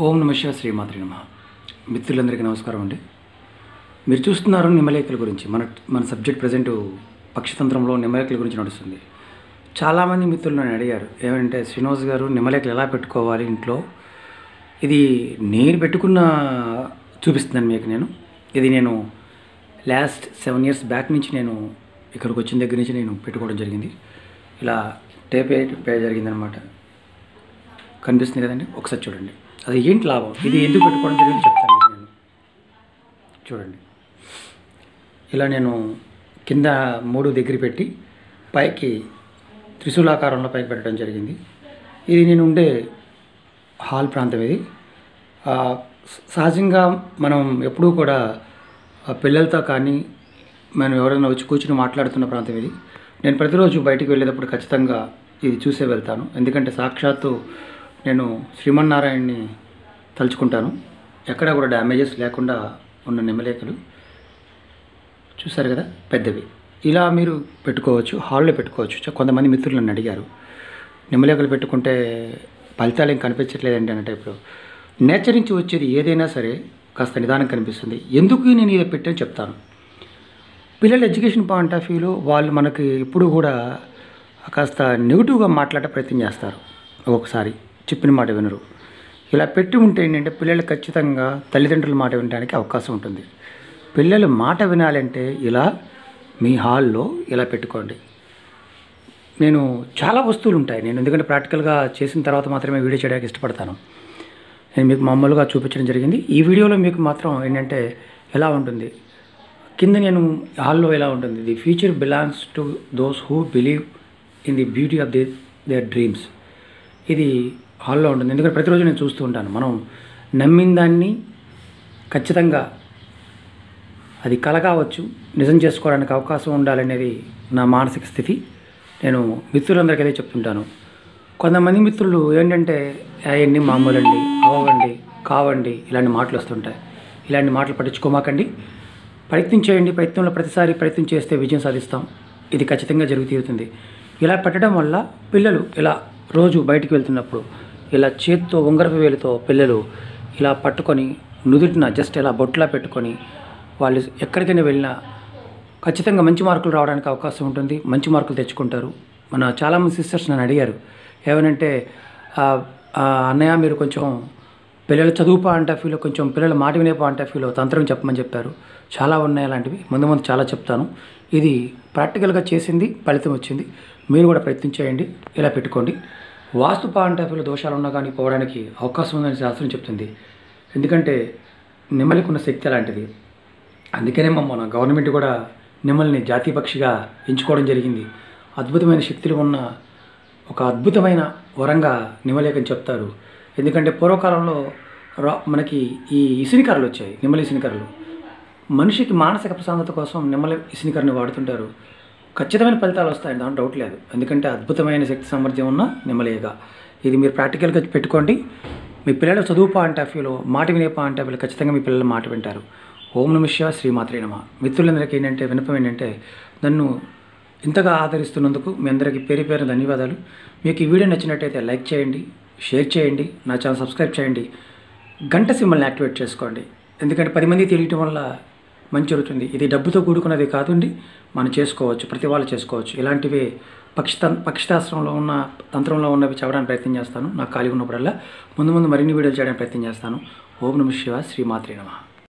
ఓం నమ శివాయ శ్రీమాత్రే నమః. మిత్రులందరికీ నమస్కారం అండి. మీరు చూస్తున్నారు నిమ్మలేఖల గురించి. మన సబ్జెక్ట్ ప్రజెంట్ పక్షితంత్రంలో నిమ్మలేఖల గురించి నడుస్తుంది. చాలామంది మిత్రులు నన్ను అడిగారు, ఏమంటే శ్రీనివాస్ గారు నిమ్మలేఖలు ఎలా పెట్టుకోవాలి ఇంట్లో. ఇది నేను పెట్టుకున్న చూపిస్తున్నాను మీకు. ఇది నేను లాస్ట్ 7 years బ్యాక్ నుంచి నేను ఇక్కడికి వచ్చిన దగ్గర నుంచి నేను పెట్టుకోవడం జరిగింది. ఇలా టేప్ జరిగిందనమాట. కనిపిస్తుంది కదండి, ఒకసారి చూడండి. అది ఏంటి లాభం, ఇది ఎందుకు పెట్టుకోవడం జరిగింది చెప్తాను నేను. చూడండి, ఇలా నేను కింద 3 దగ్గర పెట్టి పైకి త్రిశూలాకారంలో పైకి పెట్టడం జరిగింది. ఇది నేను ఉండే హాల్ ప్రాంతం. ఇది సహజంగా మనం ఎప్పుడూ కూడా పిల్లలతో కానీ మనం ఎవరైనా వచ్చి కూర్చుని మాట్లాడుతున్న ప్రాంతం ఇది. నేను ప్రతిరోజు బయటికి వెళ్ళేటప్పుడు ఖచ్చితంగా ఇది చూసే వెళ్తాను. ఎందుకంటే సాక్షాత్తు నేను శ్రీమన్నారాయణని తలుచుకుంటాను. ఎక్కడ కూడా డ్యామేజెస్ లేకుండా ఉన్న నిమ్మలేఖలు చూసారు కదా, పెద్దవి. ఇలా మీరు పెట్టుకోవచ్చు, హాల్లో పెట్టుకోవచ్చు. కొంతమంది మిత్రులు నన్ను అడిగారు, నిమ్మలేఖలు పెట్టుకుంటే ఫలితాలు ఏం కనిపించట్లేదండి అన్న టైప్లో. నేచర్ నుంచి వచ్చేది ఏదైనా సరే కాస్త నిదానం కనిపిస్తుంది. ఎందుకు నేను ఇది పెట్టని చెప్తాను. పిల్లల ఎడ్యుకేషన్ పాయింట్ ఆఫ్ వ్యూలో వాళ్ళు మనకి ఎప్పుడు కూడా కాస్త నెగిటివ్గా మాట్లాడే ప్రయత్నం చేస్తారు. ఒక్కొక్కసారి చెప్పిన మాట వినరు. ఇలా పెట్టి ఉంటే ఏంటంటే పిల్లలు ఖచ్చితంగా తల్లిదండ్రుల మాట వినడానికి అవకాశం ఉంటుంది. పిల్లలు మాట వినాలంటే ఇలా మీ హాల్లో ఇలా పెట్టుకోండి. నేను చాలా వస్తువులు ఉంటాయి, నేను ఎందుకంటే ప్రాక్టికల్గా చేసిన తర్వాత మాత్రమే వీడియో చేయడానికి ఇష్టపడతాను. నేను మీకు మామూలుగా చూపించడం జరిగింది. ఈ వీడియోలో మీకు మాత్రం ఏంటంటే ఎలా ఉంటుంది, కింద నేను హాల్లో ఎలా ఉంటుంది. The future belongs to those who believe in the beauty of their dreams. ఇది హాల్లో ఉంటుంది. ఎందుకంటే ప్రతిరోజు నేను చూస్తూ ఉంటాను. మనం నమ్మిన దాన్ని ఖచ్చితంగా అది కల కావచ్చు, నిజం చేసుకోవడానికి అవకాశం ఉండాలనేది నా మానసిక స్థితి. నేను మిత్రులందరికీ అదే చెప్తుంటాను. కొంతమంది మిత్రులు ఏంటంటే అవన్నీ మామూలండి, అవ్వండి, కావండి ఇలాంటి మాటలు వస్తుంటాయి. ఇలాంటి మాటలు పట్టించుకోమాకండి. ప్రయత్నం చేయండి. ప్రయత్నంలో ప్రతిసారి ప్రయత్నం చేస్తే విజయం సాధిస్తాం. ఇది ఖచ్చితంగా జరుగుతుంది. ఇలా పెట్టడం వల్ల పిల్లలు ఇలా రోజు బయటికి వెళ్తున్నప్పుడు ఇలా చేత్తో ఉంగరపు వేలుతో పిల్లలు ఇలా పట్టుకొని నుదుటిన జస్ట్ ఇలా బొట్టులా పెట్టుకొని వాళ్ళు ఎక్కడికైనా వెళ్ళినా ఖచ్చితంగా మంచి మార్కులు రావడానికి అవకాశం ఉంటుంది. మంచి మార్కులు తెచ్చుకుంటారు. మన చాలామంది సిస్టర్స్ నన్ను అడిగారు, ఏమనంటే అన్నయ్య మీరు కొంచెం పిల్లల చదువు పాయింట్ ఆఫ్ వ్యూలో, కొంచెం పిల్లల మాట వినే పాయింట్ ఆఫ్ వ్యూలో తంత్రం చెప్పమని చెప్పారు. చాలా ఉన్నాయి అలాంటివి, ముందు చాలా చెప్తాను. ఇది ప్రాక్టికల్గా చేసింది, ఫలితం వచ్చింది. మీరు కూడా ప్రయత్నం చేయండి, ఇలా పెట్టుకోండి. వాస్తు పాయింట్ ఆఫ్ వ్యూలో దోషాలు ఉన్నా కానీ పోవడానికి అవకాశం ఉందని శాస్త్రం చెప్తుంది. ఎందుకంటే నెమలికి ఉన్న శక్తి అలాంటిది. అందుకనే మన గవర్నమెంట్ కూడా నెమలిని జాతీయ పక్షిగా ఎంచుకోవడం జరిగింది. అద్భుతమైన శక్తులు ఉన్న ఒక అద్భుతమైన వరంగా నెమలేకని చెప్తారు. ఎందుకంటే పూర్వకాలంలో మనకి ఈ ఇసునికర్రలు వచ్చాయి, నెమలి ఇసునికర్రలు. మనిషికి మానసిక ప్రశాంతత కోసం నెమలి ఇసునికర్రని వాడుతుంటారు. ఖచ్చితమైన ఫలితాలు వస్తాయని దాంట్లో డౌట్ లేదు. ఎందుకంటే అద్భుతమైన శక్తి సామర్థ్యం ఉన్న నెమలిగా ఇది మీరు ప్రాక్టికల్గా పెట్టుకోండి. మీ పిల్లల చదువు పాయింట్ ఆఫ్ వ్యూలో, మాట వినే పాయింట్ ఆఫ్ వ్యూలో ఖచ్చితంగా మీ పిల్లల మాట వింటారు. ఓం నమ శివాయ శ్రీమాత్రే నమః. మిత్రులందరికీ ఏంటంటే వినపం ఏంటంటే, నన్ను ఇంతగా ఆదరిస్తున్నందుకు మీ అందరికీ పేరు పేరు ధన్యవాదాలు. మీకు ఈ వీడియో నచ్చినట్టయితే లైక్ చేయండి, షేర్ చేయండి, నా ఛానల్ సబ్స్క్రైబ్ చేయండి, గంట సింబల్ని యాక్టివేట్ చేసుకోండి. ఎందుకంటే 10 మంది తెలియటం వల్ల మంచి జరుగుతుంది. ఇది డబ్బుతో కూడుకున్నది కాదండి, మనం చేసుకోవచ్చు, ప్రతి వాళ్ళు చేసుకోవచ్చు. ఇలాంటివి పక్షిశాస్త్రంలో ఉన్న తంత్రంలో ఉన్నవి చెప్పడానికి ప్రయత్నం చేస్తాను. నాకు ఖాళీ ఉన్నప్పుడల్లా ముందు మరిన్ని వీడియోలు చేయడానికి ప్రయత్నం చేస్తాను. ఓం నమ శివాయ శ్రీమాత్రే నమః.